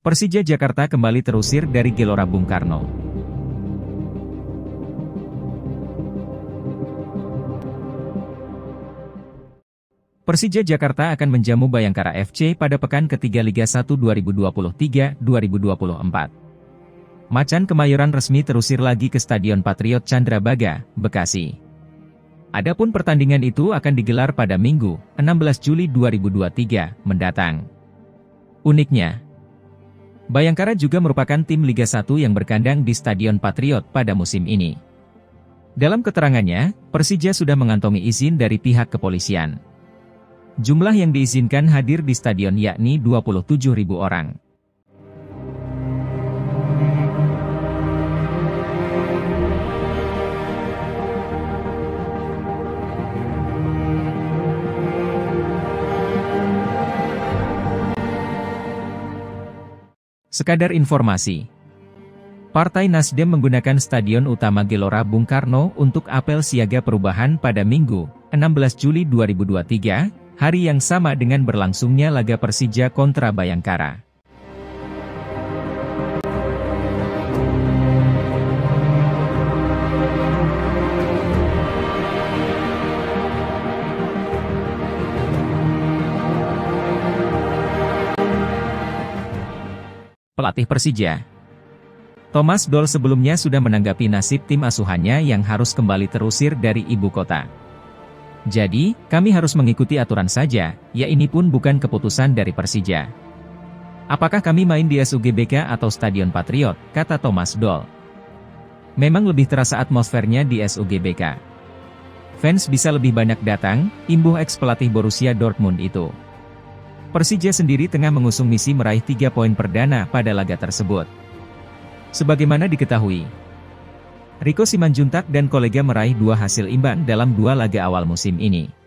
Persija Jakarta kembali terusir dari Gelora Bung Karno. Persija Jakarta akan menjamu Bayangkara FC pada pekan ketiga Liga 1 2023-2024. Macan Kemayoran resmi terusir lagi ke Stadion Patriot Candrabaga, Bekasi. Adapun pertandingan itu akan digelar pada Minggu, 16 Juli 2023 mendatang. Uniknya, Bayangkara juga merupakan tim Liga 1 yang berkandang di Stadion Patriot pada musim ini. Dalam keterangannya, Persija sudah mengantongi izin dari pihak kepolisian. Jumlah yang diizinkan hadir di stadion yakni 27.000 orang. Sekadar informasi, Partai Nasdem menggunakan Stadion Utama Gelora Bung Karno untuk apel siaga perubahan pada Minggu, 16 Juli 2023, hari yang sama dengan berlangsungnya laga Persija kontra Bayangkara. Pelatih Persija, Thomas Doll sebelumnya sudah menanggapi nasib tim asuhannya yang harus kembali terusir dari ibu kota. Jadi, kami harus mengikuti aturan saja, ya ini pun bukan keputusan dari Persija. Apakah kami main di SUGBK atau Stadion Patriot, kata Thomas Doll. Memang lebih terasa atmosfernya di SUGBK. Fans bisa lebih banyak datang, imbuh ex-pelatih Borussia Dortmund itu. Persija sendiri tengah mengusung misi meraih 3 poin perdana pada laga tersebut. Sebagaimana diketahui, Rico Simanjuntak dan kolega meraih 2 hasil imbang dalam 2 laga awal musim ini.